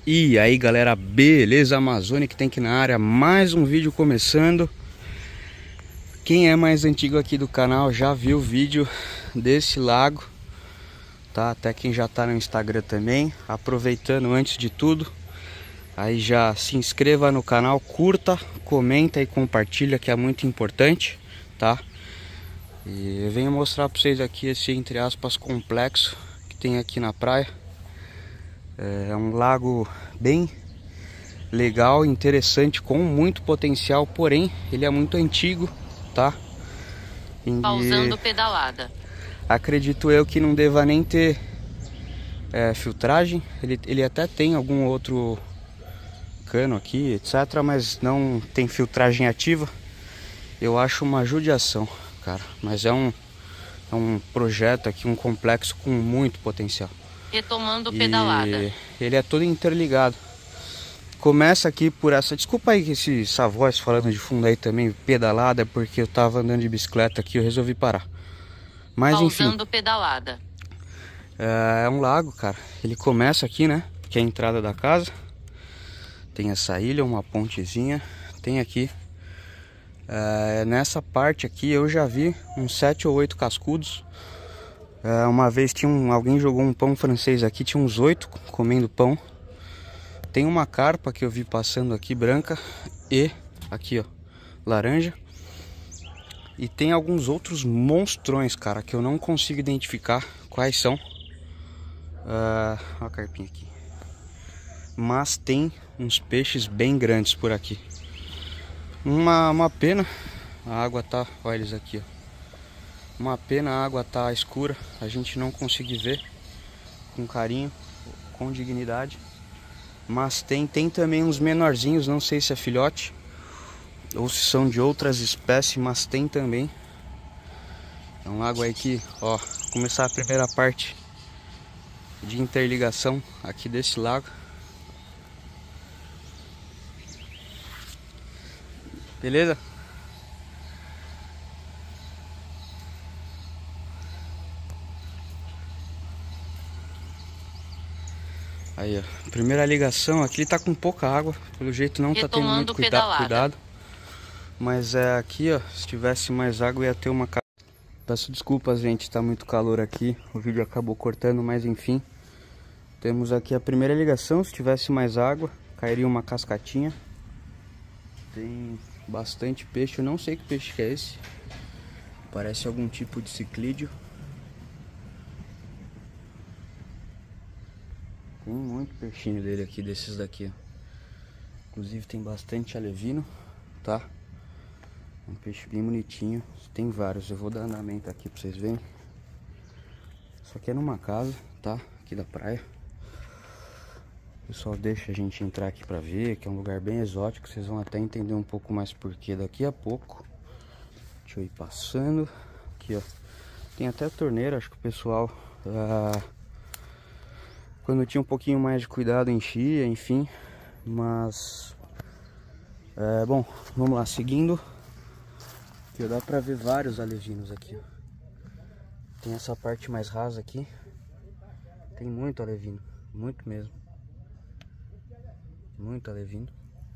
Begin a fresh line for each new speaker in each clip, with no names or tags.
E aí galera, beleza? Amazonic Tank na área, mais um vídeo começando. Quem é mais antigo aqui do canal já viu o vídeo desse lago, tá? Até quem já tá no Instagram também. Aproveitando, antes de tudo, aí já se inscreva no canal, curta, comenta e compartilha, que é muito importante, tá? E eu venho mostrar pra vocês aqui esse, entre aspas, complexo que tem aqui na praia. É um lago bem legal, interessante, com muito potencial, porém ele é muito antigo, tá?
Pausando pedalada.
Acredito eu que não deva nem ter filtragem. Ele até tem algum outro cano aqui, etc, mas não tem filtragem ativa. Eu acho uma judiação, cara, mas é um projeto aqui, um complexo com muito potencial.
Retomando pedalada.
Ele é todo interligado. Começa aqui por essa... Desculpa aí essa voz falando de fundo aí também, pedalada, é porque eu tava andando de bicicleta aqui, eu resolvi parar. Mas
Pausando
enfim,
pedalada.
é um lago, cara. Ele começa aqui, né? Que é a entrada da casa. Tem essa ilha, uma pontezinha. Tem aqui. Nessa parte aqui eu já vi uns 7 ou 8 cascudos. Uma vez alguém jogou um pão francês aqui, tinha uns 8 comendo pão. Tem uma carpa que eu vi passando aqui, branca, e aqui ó, laranja. E tem alguns outros monstrões, cara, que eu não consigo identificar quais são. Olha a carpinha aqui. Mas tem uns peixes bem grandes por aqui. Uma pena, a água tá, olha eles aqui ó. Uma pena a água tá escura, a gente não conseguir ver com carinho, com dignidade. Mas tem também uns menorzinhos, não sei se é filhote ou se são de outras espécies, mas tem também. É um lago aí que, ó, vou começar a primeira parte de interligação aqui desse lago. Beleza? Aí, ó, primeira ligação. Aqui ele tá com pouca água, pelo jeito não tá tendo muito cuidado. Mas aqui, ó, se tivesse mais água ia ter uma... Peço desculpas, gente, tá muito calor aqui, o vídeo acabou cortando, mas enfim. Temos aqui a primeira ligação, se tivesse mais água, cairia uma cascatinha. Tem bastante peixe, eu não sei que peixe que é esse. Parece algum tipo de ciclídeo. Tem muito peixinho dele aqui, desses daqui, ó. Inclusive tem bastante alevino, tá? Um peixe bem bonitinho. Tem vários, eu vou dar andamento aqui pra vocês verem. Isso aqui é numa casa, tá? Aqui da praia. O pessoal deixa a gente entrar aqui pra ver, que é um lugar bem exótico. Vocês vão até entender um pouco mais porquê daqui a pouco. Deixa eu ir passando. Aqui, ó. Tem até torneira, acho que o pessoal... quando eu tinha um pouquinho mais de cuidado enchia, enfim. Mas... bom, vamos lá, seguindo. Aqui, dá pra ver vários alevinos aqui, ó. Tem essa parte mais rasa aqui. Tem muito alevino, muito mesmo. Muito alevino.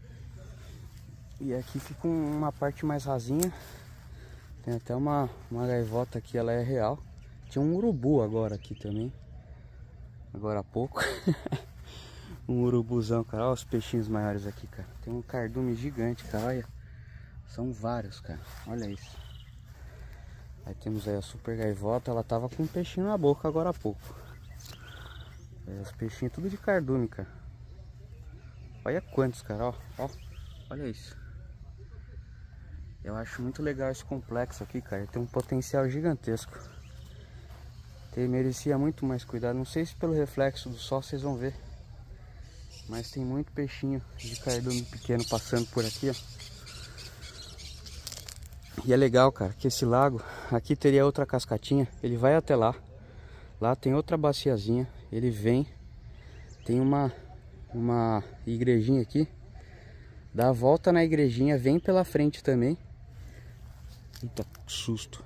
E aqui fica uma parte mais rasinha. Tem até uma gaivota aqui, ela é real. Tinha um urubu agora aqui também. Agora há pouco. Um urubuzão, cara. Olha os peixinhos maiores aqui, cara. Tem um cardume gigante, cara. Olha. São vários, cara. Olha isso. Aí temos aí a super gaivota. Ela tava com um peixinho na boca agora há pouco. Os peixinhos tudo de cardume, cara. Olha quantos, cara. Ó. Olha isso. Eu acho muito legal esse complexo aqui, cara. Tem um potencial gigantesco. Merecia muito mais cuidado. Não sei se pelo reflexo do sol vocês vão ver. Mas tem muito peixinho de cardume pequeno passando por aqui, ó. E é legal, cara, que esse lago, aqui teria outra cascatinha, ele vai até lá. Lá tem outra baciazinha, ele vem, tem uma igrejinha aqui. Dá a volta na igrejinha, vem pela frente também. Eita, que susto.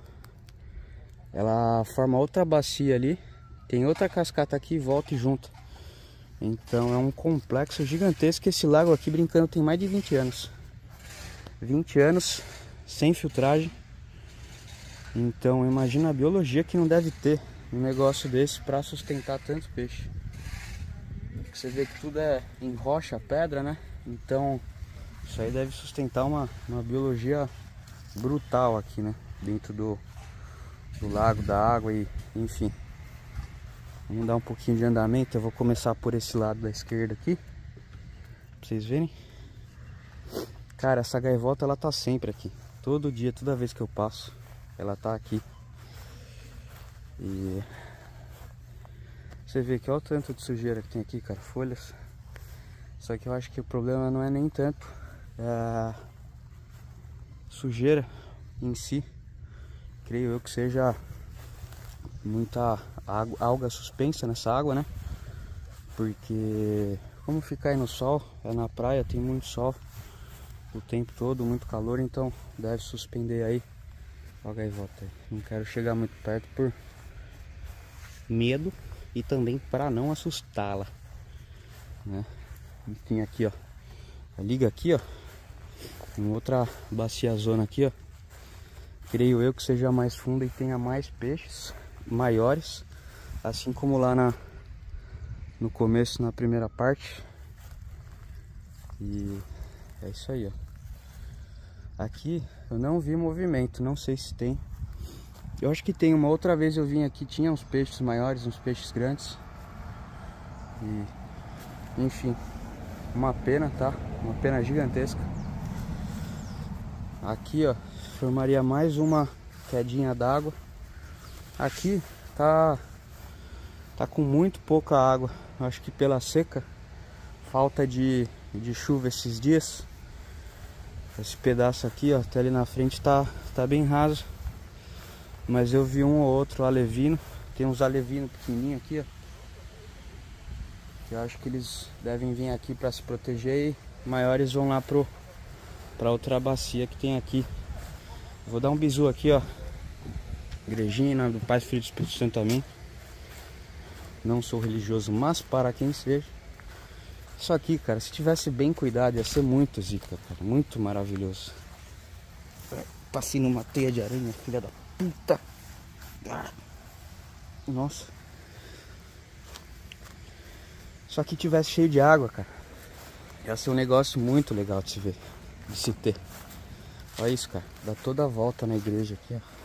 Ela forma outra bacia ali, tem outra cascata aqui e volta e junta. Então é um complexo gigantesco. Esse lago aqui, brincando, tem mais de 20 anos. 20 anos sem filtragem. Então imagina a biologia que não deve ter um negócio desse para sustentar tanto peixe. Você vê que tudo é em rocha, pedra, né? Então isso aí deve sustentar uma biologia brutal aqui, né? Dentro do lago, da água e enfim. Vamos dar um pouquinho de andamento. Eu vou começar por esse lado da esquerda aqui, pra vocês verem. Cara, essa gaivota ela tá sempre aqui. Todo dia, toda vez que eu passo, ela tá aqui. E você vê que olha o tanto de sujeira que tem aqui, cara, folhas. Só que eu acho que o problema não é nem tanto a sujeira em si. Creio eu que seja muita alga suspensa nessa água, né? Porque como fica aí no sol, é na praia, tem muito sol o tempo todo, muito calor, então deve suspender aí. Ó a gaivota aí. Não quero chegar muito perto por medo e também para não assustá-la, né? Enfim, aqui ó, liga aqui ó, em outra bacia zona aqui ó. Creio eu que seja mais funda e tenha mais peixes maiores, assim como lá no começo, na primeira parte. E é isso aí, ó. Aqui eu não vi movimento, não sei se tem. Eu acho que tem. Uma outra vez eu vim aqui, tinha uns peixes maiores, uns peixes grandes. E enfim, uma pena, tá? Uma pena gigantesca. Aqui ó, formaria mais uma quedinha d'água. Aqui tá com muito pouca água. Acho que pela seca, falta de chuva esses dias. Esse pedaço aqui ó, até ali na frente tá bem raso. Mas eu vi um ou outro alevino. Tem uns alevinos pequenininhos aqui ó, que eu acho que eles devem vir aqui para se proteger. E maiores vão lá pra outra bacia que tem aqui. Vou dar um bisu aqui ó, igrejinha do Pai, Filho e Espírito Santo, amém. Não sou religioso, mas para quem seja. Isso aqui, cara, se tivesse bem cuidado, ia ser muito zica, cara. Muito maravilhoso. Passei numa teia de aranha, filha da puta. Nossa. Só que tivesse cheio de água, cara, ia ser um negócio muito legal de se ver, de se ter. Olha isso, cara. Dá toda a volta na igreja aqui, ó.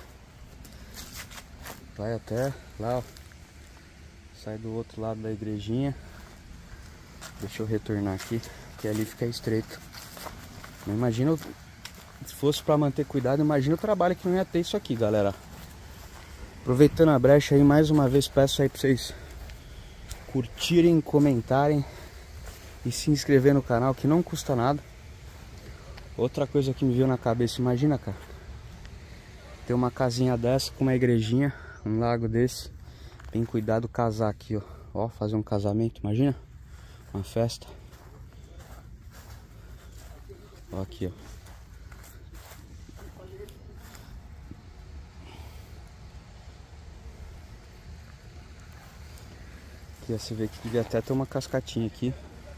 Vai até lá, ó. Sai do outro lado da igrejinha. Deixa eu retornar aqui, que ali fica estreito. Não imagina, se fosse pra manter cuidado, imagina o trabalho que não ia ter isso aqui, galera. Aproveitando a brecha aí, mais uma vez peço aí pra vocês curtirem, comentarem e se inscrever no canal, que não custa nada. Outra coisa que me veio na cabeça, imagina, cara, ter uma casinha dessa com uma igrejinha, um lago desse, bem cuidado, casar aqui, ó. Ó, fazer um casamento, imagina, uma festa. Ó, aqui, ó. Aqui, ó, você vê que devia até ter uma cascatinha aqui.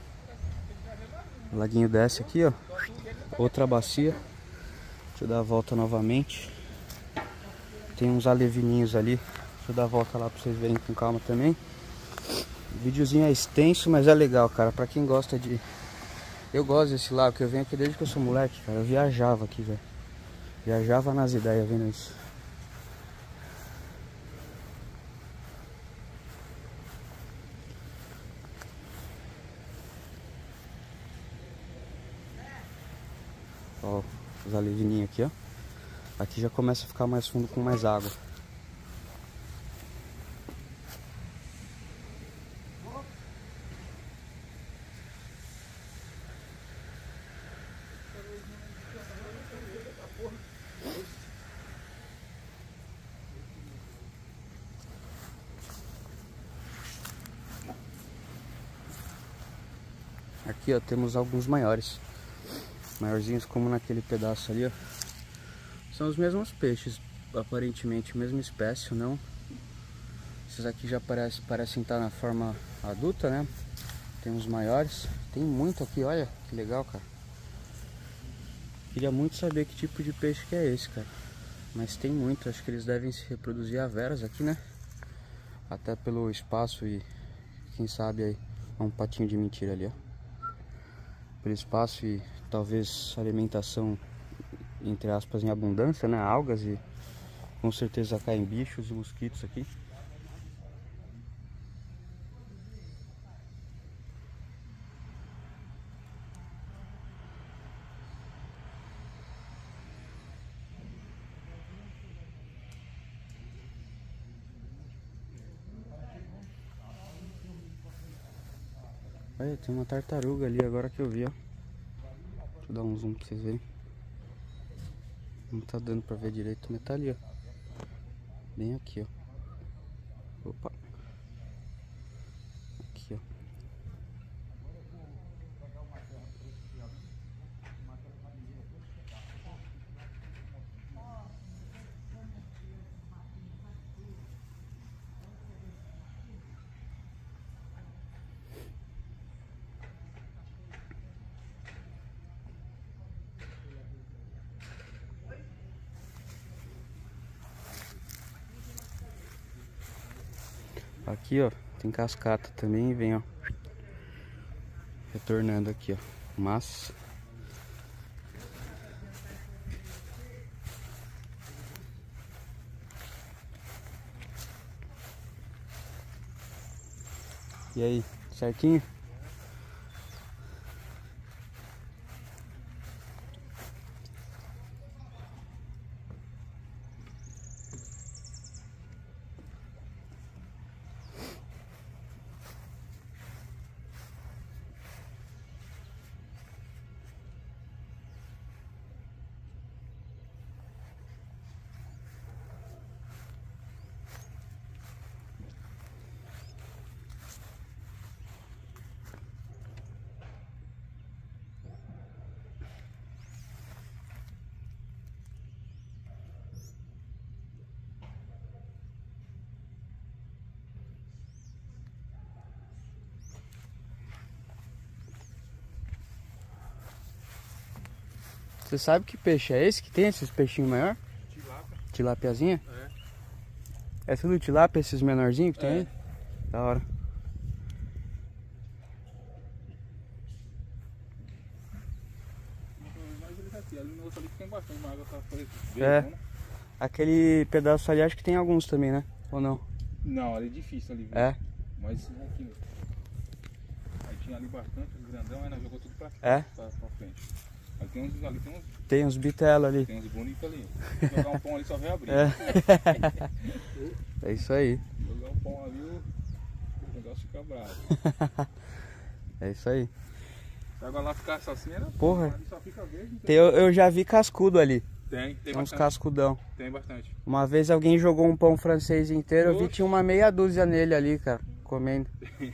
O laguinho desce aqui, ó. Outra bacia. Deixa eu dar a volta novamente. Tem uns alevininhos ali. Deixa eu dar a volta lá pra vocês verem com calma também. O videozinho é extenso, mas é legal, cara. Pra quem gosta de... Eu gosto desse lago, que eu venho aqui desde que eu sou moleque, cara. Eu viajava aqui, velho. Viajava nas ideias vendo isso. Ó, os alevininhos aqui, ó. Aqui já começa a ficar mais fundo com mais água. Aqui, ó, temos alguns maiores. Maiorzinhos como naquele pedaço ali, ó. São os mesmos peixes, aparentemente, mesma espécie, não? Esses aqui já parecem estar na forma adulta, né? Tem uns maiores. Tem muito aqui, olha que legal, cara. Queria muito saber que tipo de peixe que é esse, cara. Mas tem muito, acho que eles devem se reproduzir a veras aqui, né? Até pelo espaço e quem sabe aí, um patinho de mentira ali, ó. Pelo espaço e talvez alimentação, entre aspas, em abundância, né? Algas e com certeza caem bichos e mosquitos aqui. Olha, tem uma tartaruga ali agora que eu vi, ó. Deixa eu dar um zoom pra vocês verem. Não tá dando pra ver direito, mas tá ali, ó. Bem aqui, ó. Opa. Aqui, ó. Aqui, ó, tem cascata também e vem, ó, retornando aqui, ó, mas e aí, certinho? Você sabe que peixe é esse que tem esses peixinhos maiores?
Tilápia.
Tilápiazinha?
É.
É tudo tilápia, esses menorzinhos que tem aí? Da hora.
Mas eles aqui, ali no outro ali tem bastante, mas a água tá verde,
É.
né?
Aquele pedaço ali acho que tem alguns também, né? Ou não?
Não, ali é difícil ali.
É?
Mas aqui. Aí tinha ali bastante, os grandão, aí nós jogou tudo pra frente. Aí
Tem uns bitelos ali.
tem uns bonitos ali. Jogar um pão ali só vai abrir.
É isso aí.
Jogar um pão ali, o negócio fica bravo.
É isso aí.
Se a água lá ficar assim, era
Porra.
ali só fica verde.
Eu já vi cascudo ali.
Tem
Uns
bastante.
cascudão.
Tem bastante.
Uma vez alguém jogou um pão francês inteiro, eu vi
Oxe.
tinha uma meia dúzia nele ali, cara, comendo.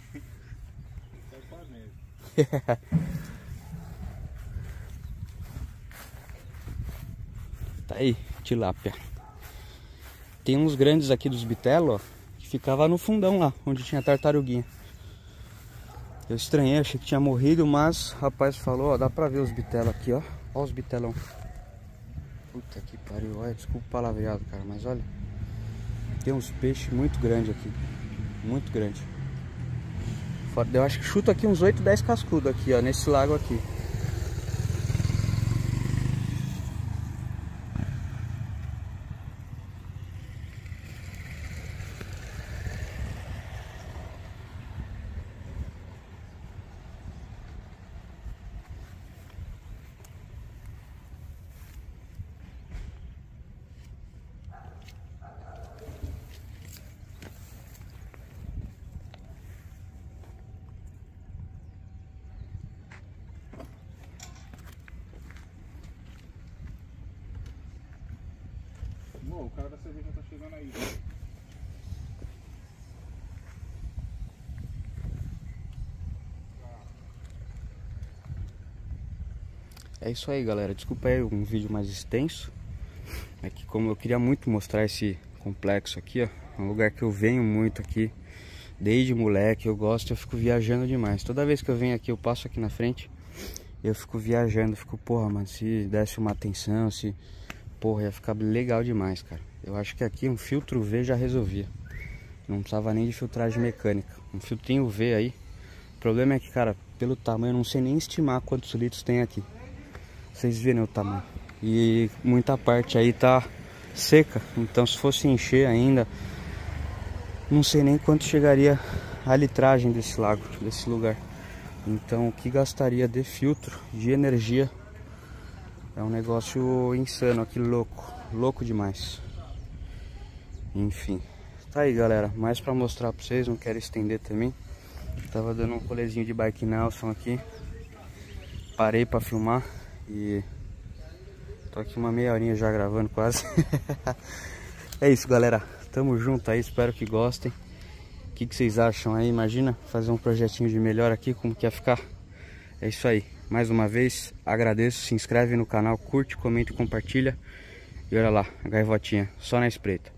Tá aí, tilápia. Tem uns grandes aqui dos bitelos, ó, que ficava no fundão lá, onde tinha tartaruguinha. Eu estranhei, achei que tinha morrido, mas o rapaz falou, ó, dá pra ver os bitelos aqui, ó. Ó os bitelão. Puta que pariu, olha, desculpa o palavreado, cara, mas olha. Tem uns peixes muito grandes aqui. Muito grande. Eu acho que chuto aqui uns 8, 10 cascudos aqui, ó, nesse lago aqui.
Bom, o cara da cerveja tá chegando aí.
É isso aí, galera. Desculpa aí um vídeo mais extenso. É que como eu queria muito mostrar esse complexo aqui, ó. É um lugar que eu venho muito aqui. Desde moleque eu gosto, eu fico viajando demais. Toda vez que eu venho aqui, eu passo aqui na frente, eu fico viajando, fico, porra, mano, se desse uma atenção, se... Porra, ia ficar legal demais, cara. Eu acho que aqui um filtro V já resolvia. Não precisava nem de filtragem mecânica. Um filtrinho V aí. O problema é que, cara, pelo tamanho, eu não sei nem estimar quantos litros tem aqui. Vocês viram o tamanho. E muita parte aí tá seca. Então se fosse encher ainda, não sei nem quanto chegaria a litragem desse lago, desse lugar. Então o que gastaria de filtro, de energia, é um negócio insano aqui, louco demais. Enfim, tá aí galera, mais pra mostrar pra vocês, não quero estender também. Tava dando um rolezinho de bike Nelson aqui, parei pra filmar e tô aqui uma meia horinha já gravando quase. É isso galera, tamo junto aí, espero que gostem. O que vocês acham aí? Imagina fazer um projetinho de melhor aqui, como que ia ficar? É isso aí, mais uma vez agradeço, se inscreve no canal, curte, comenta e compartilha. E olha lá, a gaivotinha, só na espreita.